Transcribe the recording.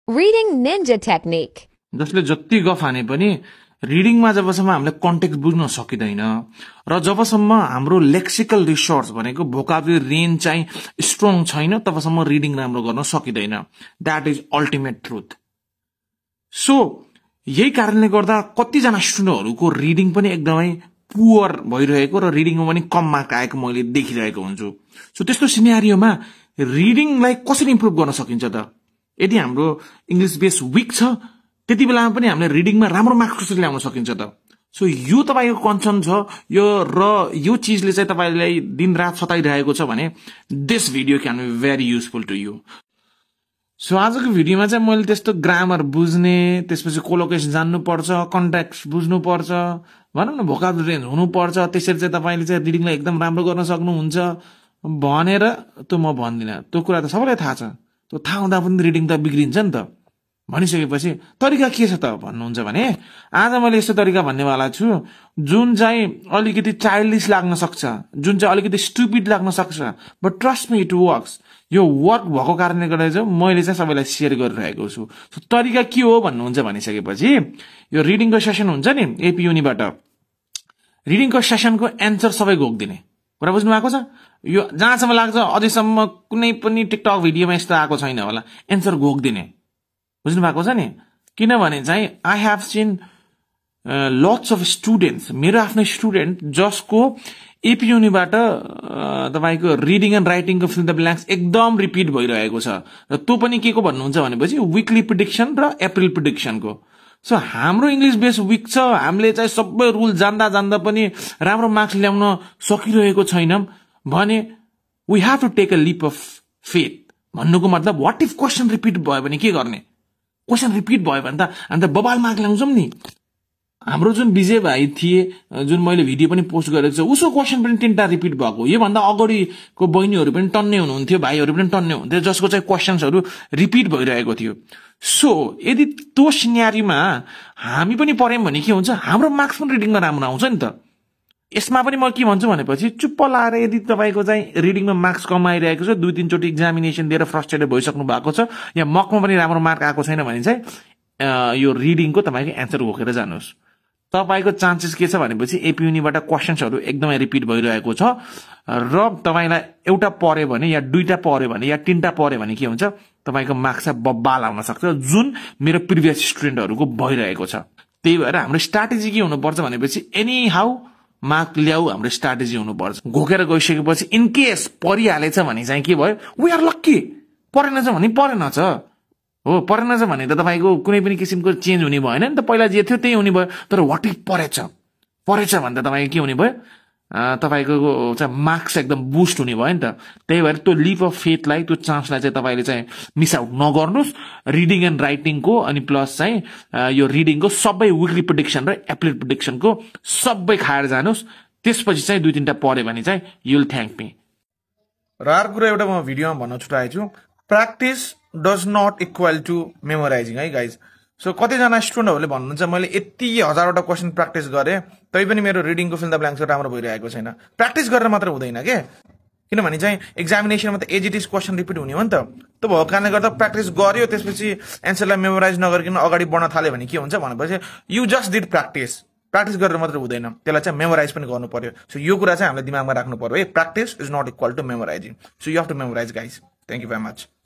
Reading Ninja Technique. जसले जति गफ हाने पनि रिडिङमा जबसम्म हामीले कन्टेक्स्ट बुझ्न सकिदैन र जबसम्म हाम्रो लेक्सिकल रिसोर्स भनेको भोकाबुलरी रेन्ज चाहिँ स्ट्रङ छैन तबसम्म रिडिङ राम्रो गर्न सकिदैन that is ultimate truth so यही कारणले गर्दा कतिजना स्टुडेन्टहरुको रिडिङ पनि एकदमै पुअर भइरहेको र रिडिङमा पनि कम मार्क आएको मैले देखिरहेको हुन्छु सो त्यस्तो सिनेरियोमा रिडिङलाई कसरी इम्प्रुभ गर्न सकिन्छ त यदि हाम्रो इंग्लिश बेस वीक छ त्यति बेलामा पनि हामीले रिडिङमा राम्रो मार्क्स कसरी ल्याउन सकिन्छ त सो यो तपाईको कन्सर्न छ यो चीजले चाहिँ तपाईलाई दिन रात सताइरहेको छ भने this video can be very useful to you so आजको भिडियोमा चाहिँ मैले त्यस्तो ग्रामर बुझ्ने त्यसपछि कोलोकेसन जान्नु पर्छ कन्टेक्स्ट बुझ्नु पर्छ भनौं न भोकाबुलरी रेन्ज हुनु पर्छ त्यसरी चाहिँ तपाईले चाहिँ रिडिङलाई एकदम राम्रो गर्न सक्नुहुन्छ भनेर त म भन्दिन त्यो कुरा त सबैलाई थाहा छ त्यो थाहा हुँदा पनि रिडिङ त बिग्रिन्छ नि त भनिसकेपछि तरिका के छ त भन्नुहुन्छ भने आज मैले यस्तो तरिका भन्नेवाला छु जुन चाहिँ अलिकति चाइल्डिश लाग्न सक्छ जुन चाहिँ अलिकति स्टुपिड लाग्न सक्छ but trust me it works यो वर्क भएको कारणले गर्दा चाहिँ मैले चाहिँ सबैलाई शेयर गरिरहेको छु सो तरिका के हो भन्नुहुन्छ भनिसकेपछि यो रिडिङको सेसन हुन्छ नि एपी युनिबाट रिडिङको सेसनको एन्सर सबै घोक्दिने कुरा बुझ्नु भएको छ यो जहाँसम्म लाग्छ अझैसम्म कुनै पनि टिकटक भिडियोमा यस्तो आएको छैन होला एन्सर घोक्दिने बुझ्नु भएको छ नि किनभने चाहिँ I have seen lots of students मेरो आफ्नो स्टुडेन्ट जसको एपी युनिबाट तपाईको रिडिङ एन्ड राइटिङको फिल द ब्ल्याङ्क्स एकदम रिपिट भइरहेको छ र त्यो पनि के को भन्नुहुन्छ भनेपछि वीकली प्रिडिक्सन र अप्रिल प्रिडिक्सनको सो हाम्रो इंग्लिश बेस वीक छ हामीले चाहिँ सबै रुल जान्दा जान्दा पनि राम्रो मार्क्स ल्याउन सकिरहेको छैनौं भने we have to take a leap of faith भन्नुको मतलब व्हाट इफ क्वेशन रिपिट भयो भने के गर्ने क्वेशन रिपिट भयो भने त हामी त बबाल मार्क ल्याउँछौं नि हाम्रो जुन विजय भाइ थिए जुन मैले भिडियो पनि पोस्ट गरेको छु उसको क्वेशन पनि 3टा रिपिट भएको यो भन्दा अगाडिको बहिनीहरु पनि टन्ने हुनुहुन्थ्यो भाइहरु पनि टन्ने हुनुहुन्थ्यो जसको चाहिँ क्वेशन्सहरु रिपिट भइरहेको थियो सो यदि त्यो सिनेरियोमा हामी पनि परेम भने के हुन्छ हाम्रो मार्क्स पनि रिडिङमा राम्रो आउँछ नि त यसमा पनि म के भन्छु भनेपछि चुप्प लाएर यदि तपाईको चाहिँ रिडिङमा मार्क्स कम आइरहेको छ 2-3 चोटी एक्जामिनेसन दिएर फ्रस्ट्रेटेड भइसक्नु भएको छ या मकमा पनि राम्रो मार्क आएको छैन भने चाहिँ यो रिडिङको तपाईको एन्सर घोकेर जानुस् तपाईको चान्सेस के छ भनेपछि एपी युनिबाट क्वेशन्सहरु एकदमै रिपिट भइरहेको छ र तपाईलाई एउटा पर्यो भने या दुईटा पर्यो भने या 3टा पर्यो भने के हुन्छ तपाईको मार्क्स चाहिँ बब्बाल आउन सक्छ जुन मेरो प्रिभियस स्टुडेन्टहरुको भइरहेको छ त्यही भएर हाम्रो स्ट्र्याटेजी के हुनुपर्छ भनेपछि एनी हाउ मार्क ल्याउ हाम्रो स्ट्र्याटेजी हुनुपर्छ घोकेर गइसकेपछि इन केस परिहालेछ भने चाहिँ के भयो वी आर लक्की परेनछ भने परेनछ हो परेनछ भने त तपाईको कुनै पनि किसिमको चेन्ज हुने भएन नि त पहिला जे थियो त्यही हुने भयो तर व्हाट इफ परेछ भने त तपाईको के हुने भयो तपाईको चाहिँ मार्क्स एकदम बुस्ट हुने भयो नि त त्यही भएर त्यो लिप अफ फेथलाई त्यो चान्सलाई चाहिँ तपाईले चाहिँ मिस आउट नगर्नुस् रिडिङ एन्ड राइटिङको अनि प्लस चाहिँ यो रिडिङको सबै वीकली प्रिडिक्सन र अप्रिल प्रिडिक्सनको सबै खाएर जानुस् त्यसपछि चाहिँ 2-3टा पढ्यो भने चाहिँ यु विल थ्यांक मी र अर्को कुरा एउटा म भिडियोमा भन्न छुटाएको छु practice does not equal to memorising है गाइज सो कतिजना स्टुडेन्टहरुले भन्नुहुन्छ मैले यति हजारवटा क्वेशन प्र्याक्टिस गरे तै पनि मेरो रिडिङको फिल द ब्ल्याङ्क्स राम्रो भइरहेको छैन प्र्याक्टिस गरेर मात्र हुँदैन के किनभने चाहिँ एक्जामिनेसनमा त as it is question repeat हुने हो नि त त्यो भएको कारणले गर्दा प्र्याक्टिस गर्यो त्यसपछि एन्सरलाई मेमोराइज नगरिकन अगाडि बढ्न थाल्यो भने के हुन्छ भनेपछि यु जस्ट डिड प्र्याक्टिस गरेर मात्र हुँदैन त्यसलाई चाहिँ मेमोराइज पनि गर्नु पर्यो सो यो कुरा चाहिँ हामीले दिमागमा राख्नु पर्यो है practice is not equal to memorising so you have to memorise guys thank you very much